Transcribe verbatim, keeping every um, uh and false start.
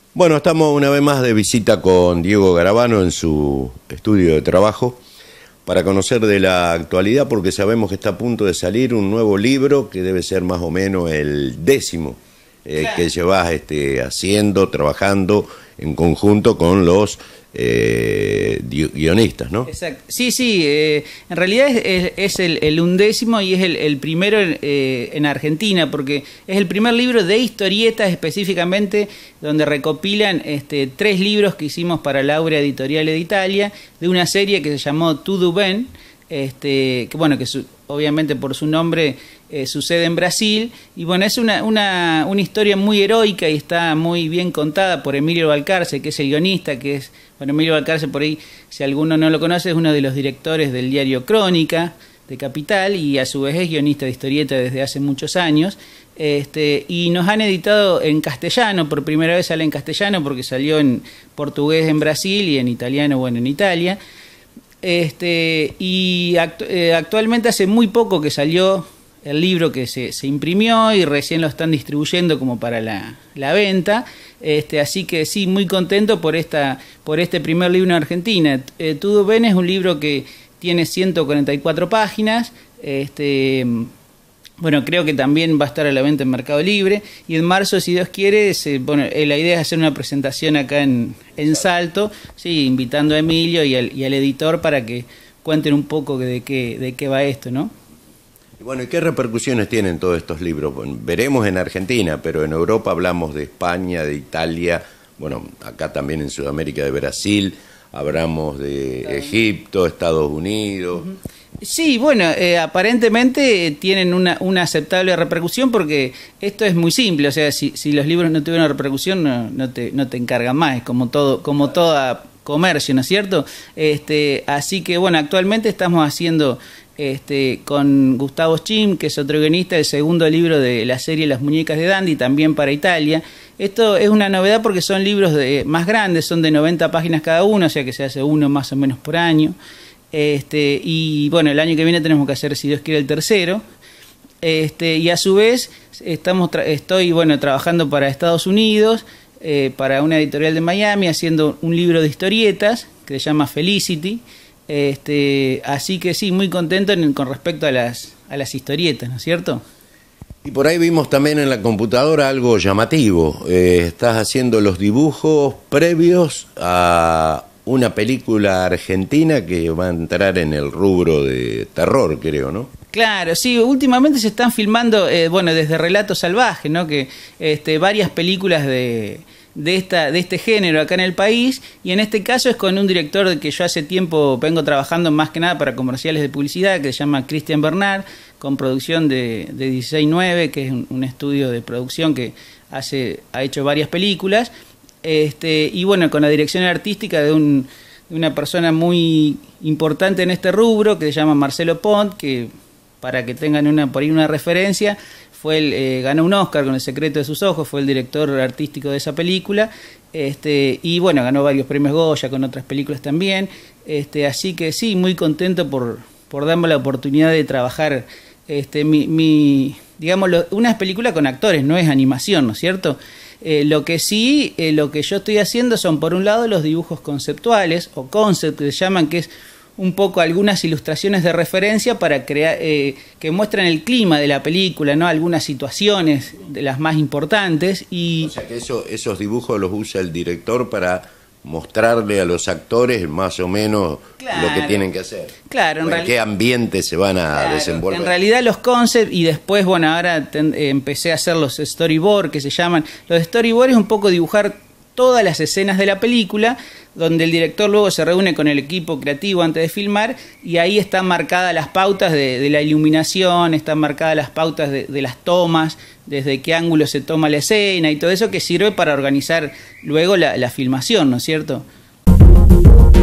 Bueno, estamos una vez más de visita con Diego Garabano en su estudio de trabajo para conocer de la actualidad, porque sabemos que está a punto de salir un nuevo libro que debe ser más o menos el décimo eh, claro. que llevas este, haciendo, trabajando en conjunto con los eh, guionistas, ¿no? Exacto. Sí, sí, eh, en realidad es, es, es el, el undécimo y es el, el primero eh, en Argentina, porque es el primer libro de historietas específicamente, donde recopilan este, tres libros que hicimos para Laura Editoriale de Italia, de una serie que se llamó Tudo Ben, este, que bueno, que su, obviamente por su nombre eh, sucede en Brasil, y bueno, es una, una, una historia muy heroica y está muy bien contada por Emilio Balcarce, que es el guionista, que es, bueno, Emilio Balcarce por ahí, si alguno no lo conoce, es uno de los directores del diario Crónica de Capital, y a su vez es guionista de historieta desde hace muchos años, este, y nos han editado en castellano, por primera vez sale en castellano, porque salió en portugués en Brasil y en italiano, bueno, en Italia. Este, y actu eh, actualmente hace muy poco que salió el libro, que se, se imprimió y recién lo están distribuyendo como para la, la venta, este, así que sí, muy contento por, esta, por este primer libro en Argentina. Eh, Tudo Ben es un libro que tiene ciento cuarenta y cuatro páginas, este, bueno, creo que también va a estar a la venta en Mercado Libre, y en marzo, si Dios quiere, se, bueno, eh, la idea es hacer una presentación acá en, en Salto, sí, invitando a Emilio y al, y al editor para que cuenten un poco de qué, de qué va esto, ¿no? Y bueno, ¿y qué repercusiones tienen todos estos libros? Bueno, veremos en Argentina, pero en Europa hablamos de España, de Italia, bueno, acá también en Sudamérica de Brasil, hablamos de Egipto, Estados Unidos. Uh-huh. Sí, bueno, eh, aparentemente tienen una, una aceptable repercusión, porque esto es muy simple, o sea, si, si los libros no tuvieron repercusión, no, no, te, no te encargan más, es como todo, como toda comercio, ¿no es cierto? Este, así que bueno, actualmente estamos haciendo este, con Gustavo Schim, que es otro guionista, el segundo libro de la serie Las Muñecas de Dandy, también para Italia. Esto es una novedad porque son libros de, más grandes, son de noventa páginas cada uno, o sea que se hace uno más o menos por año. Este, y bueno, el año que viene tenemos que hacer, si Dios quiere, el tercero. Este, y a su vez estamos estoy bueno trabajando para Estados Unidos, eh, para una editorial de Miami, haciendo un libro de historietas que se llama Felicity. Este, así que sí, muy contento en, con respecto a las, a las historietas, ¿no es cierto? Y por ahí vimos también en la computadora algo llamativo. Eh, estás haciendo los dibujos previos a una película argentina que va a entrar en el rubro de terror, creo, ¿no? Claro, sí, últimamente se están filmando, eh, bueno, desde Relato Salvaje, ¿no? Que este, varias películas de, de, esta, de este género acá en el país, y en este caso es con un director que yo hace tiempo vengo trabajando más que nada para comerciales de publicidad, que se llama Cristian Bernard, con producción de, de dieciséis nueve, que es un, un estudio de producción que hace, ha hecho varias películas. Este, y bueno, con la dirección artística de, un, de una persona muy importante en este rubro, que se llama Marcelo Pont, que para que tengan una, por ahí una referencia, fue el, eh, ganó un Oscar con El secreto de sus ojos, fue el director artístico de esa película, este, y bueno, ganó varios premios Goya con otras películas también, este, así que sí, muy contento por, por darme la oportunidad de trabajar, este, mi, mi, digamos, lo, una película con actores, no es animación, ¿no es cierto? Eh, lo que sí, eh, lo que yo estoy haciendo son, por un lado, los dibujos conceptuales, o concept, que se llaman, que es un poco algunas ilustraciones de referencia para crear, eh, que muestran el clima de la película, ¿no? Algunas situaciones de las más importantes. Y o sea que eso, esos dibujos los usa el director para mostrarle a los actores más o menos claro, lo que tienen que hacer. Claro, en, en qué ambiente se van a claro, desenvolver. En realidad los concepts, y después, bueno, ahora ten, eh, empecé a hacer los storyboard, que se llaman. Los storyboard es un poco dibujar todas las escenas de la película, donde el director luego se reúne con el equipo creativo antes de filmar, y ahí están marcadas las pautas de, de la iluminación, están marcadas las pautas de, de las tomas, desde qué ángulo se toma la escena y todo eso, que sirve para organizar luego la, la filmación, ¿no es cierto?